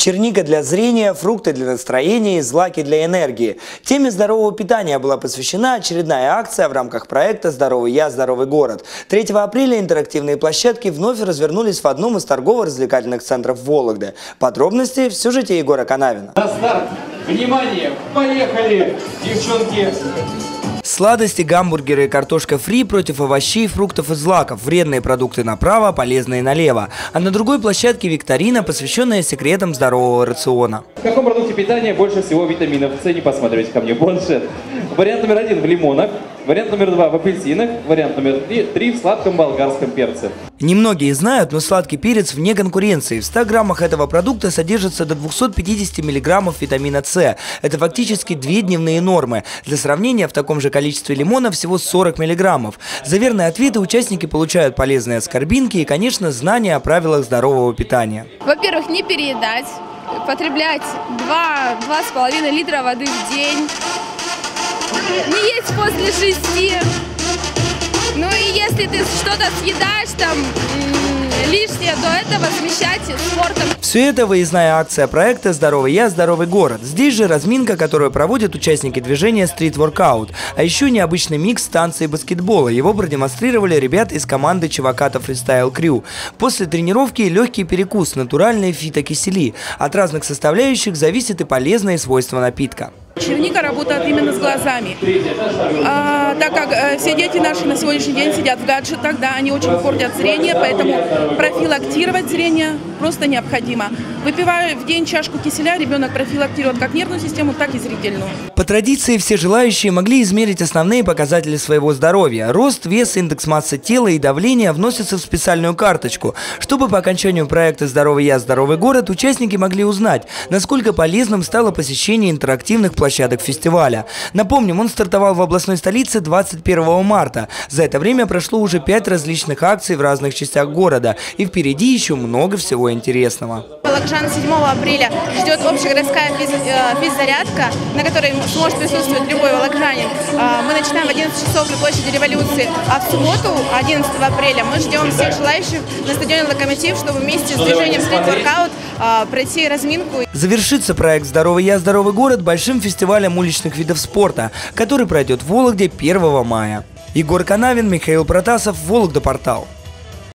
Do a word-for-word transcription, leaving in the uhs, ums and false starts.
Черника для зрения, фрукты для настроения и злаки для энергии. Теме здорового питания была посвящена очередная акция в рамках проекта «Здоровый я, здоровый город». третьего апреля интерактивные площадки вновь развернулись в одном из торгово-развлекательных центров Вологды. Подробности в сюжете Егора Канавина. На старт! Внимание! Поехали, девчонки! Сладости, гамбургеры и картошка фри против овощей, фруктов и злаков. Вредные продукты направо, полезные налево. А на другой площадке викторина, посвященная секретам здорового рациона. В каком продукте питания больше всего витаминов С? Не посмотрите ко мне, планшет. Вариант номер один в лимонах, вариант номер два в апельсинах, вариант номер три, три в сладком болгарском перце. Немногие знают, но сладкий перец вне конкуренции. В ста граммах этого продукта содержится до двухсот пятидесяти миллиграммов витамина С. Это фактически две дневные нормы. Для сравнения, в таком же количестве лимона всего сорок миллиграммов. За верные ответы участники получают полезные аскорбинки и, конечно, знания о правилах здорового питания. Во-первых, не переедать, потреблять два с половиной литра воды в день, не есть после шести. Ну и если ты что-то съедаешь там лишнее, то это возмещать спортом. Все это выездная акция проекта «Здоровый я, здоровый город». Здесь же разминка, которую проводят участники движения Street Workout. А еще необычный микс танца и баскетбола. Его продемонстрировали ребята из команды Чеваката Freestyle Crew. После тренировки легкий перекус, натуральные фитокисели. От разных составляющих зависит и полезные свойства напитка. Черника работает именно с глазами, а, так как э, все дети наши на сегодняшний день сидят в гаджетах, да, они очень портят зрение, поэтому профилактировать зрение просто необходимо. Выпивая в день чашку киселя, ребенок профилактирует как нервную систему, так и зрительную. По традиции все желающие могли измерить основные показатели своего здоровья. Рост, вес, индекс массы тела и давление вносятся в специальную карточку, чтобы по окончанию проекта «Здоровый я, здоровый город» участники могли узнать, насколько полезным стало посещение интерактивных площадок фестиваля. Напомним, он стартовал в областной столице двадцать первого марта. За это время прошло уже пять различных акций в разных частях города. И впереди еще много всего интересного. Вологжан седьмого апреля ждет общегородская физзарядка, на которой сможет присутствовать любой вологжанин. Мы начинаем в одиннадцать часов на площади Революции, а в субботу, одиннадцатого апреля, мы ждем всех желающих на стадионе «Локомотив», чтобы вместе с движением Street Workout пройти разминку. Завершится проект «Здоровый я, здоровый город» большим фестивалем уличных видов спорта, который пройдет в Вологде первого мая. Егор Канавин, Михаил Протасов, Вологда Портал.